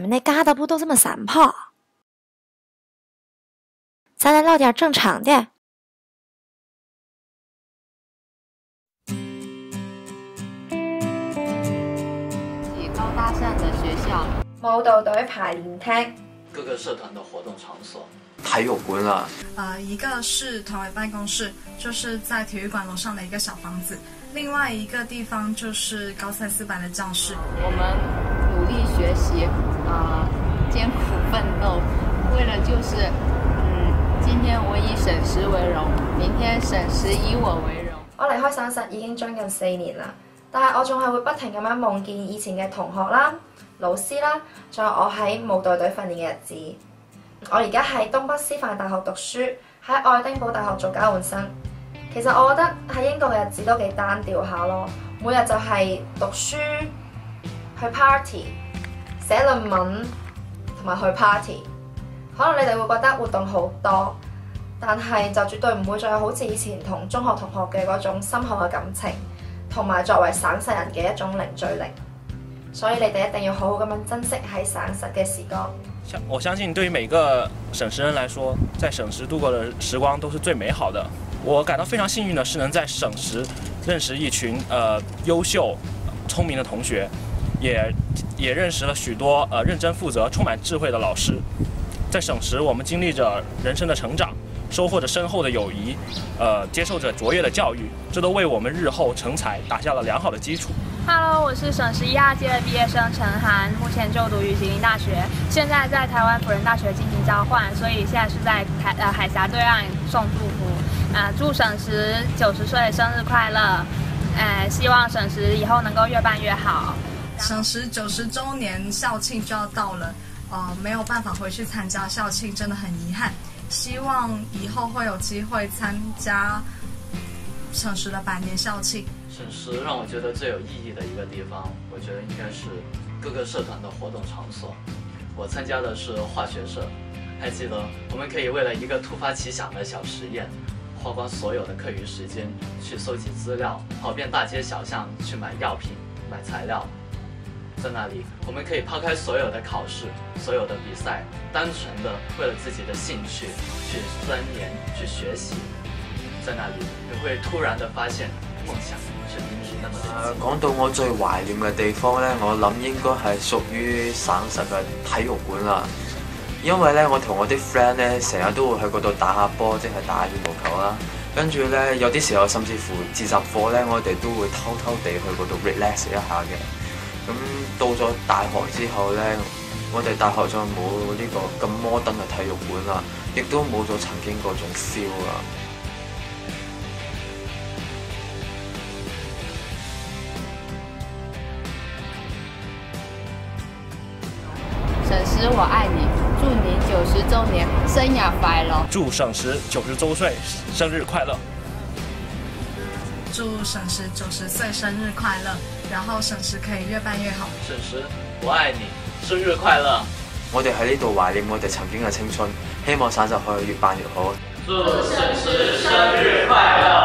们那旮瘩不都这么散炮？咱来唠点正常的。 高大上的学校， 舞蹈队排练厅， 各个社团的活动场所， 体育馆啦。 一个是团委办公室，就是在体育馆楼上的一个小房子。另外一个地方就是高三4班的教室。 我们努力学习，艰苦奋斗，为了就是今天我以省实為榮，明天省實以我為榮。 我離開省實已經將近4年啦，但係我仲係會不停咁樣夢見以前嘅同學啦、老師啦，仲有我喺舞蹈隊訓練嘅日子。我而家喺東北師範大學讀書，喺愛丁堡大學做交換生。其實我覺得喺英國嘅日子都幾單調下咯，每日就係讀書、去 party、寫論文同埋去 party。可能你哋會覺得活動好多，但係就絕對唔會再有好似以前同中學同學嘅嗰種深厚嘅感情，同埋作為省實人嘅一種凝聚力。所以你哋一定要好好咁樣珍惜喺省實嘅時光。 我相信對於每個省實人來說，在省實度過的時光都是最美好的。我感到非常幸運的是能在省實認識一群優秀、聰明的同學，也認識了許多認真負責、充滿智慧的老師。在省實，我們經歷着人生的成長，收穫着深厚的友誼，接受着卓越的教育，這都為我們日後成才打下了良好的基礎。 Hello， 我是省實1號屆的畢業生陳涵，目前就讀於吉林大學，現在在台灣輔仁大學進行交換，所以現在是在海峽對岸送祝福。祝省實90歲生日快樂！希望省實以後能夠越辦越好。 省實90週年校慶就要到了，沒有辦法回去參加校慶，真的很遺憾。希望以後會有機會參加省實的100年校慶。 省實讓我覺得最有意義的一個地方，我覺得應該是各個社團的活動場所。我參加的是化學社，還記得我們可以為了一個突發奇想的小實驗，花光所有的課餘時間去搜集資料，跑遍大街小巷去買藥品、買材料。在那裡，我們可以拋開所有的考試、所有的比賽，單純的為了自己的興趣去鑽研、去學習。在那裡，你會突然的發現夢想是明明那麼的近。 講到我最懷念嘅地方呢，我諗應該係屬於省實嘅體育館啦。因為呢，我同我啲 friend 呢，成日都會去嗰度打下波，即係打下羽毛球啦。跟住呢，有啲時候甚至乎自習課呢，我哋都會偷偷地去嗰度 relax 一下嘅。咁到咗大學之後呢，我哋大學就冇呢個咁摩登嘅體育館啦，亦都冇咗曾經嗰種 feel 啦。 省實我愛你，祝你90週年生涯快樂！ 祝省實90週歲生日快樂！ 祝省實90歲生日快樂！然後省實可以越辦越好。 省實我愛你，生日快樂！ 我哋喺呢度懷念我哋曾經嘅青春，希望省實可以越辦越好。 祝省實生日快樂！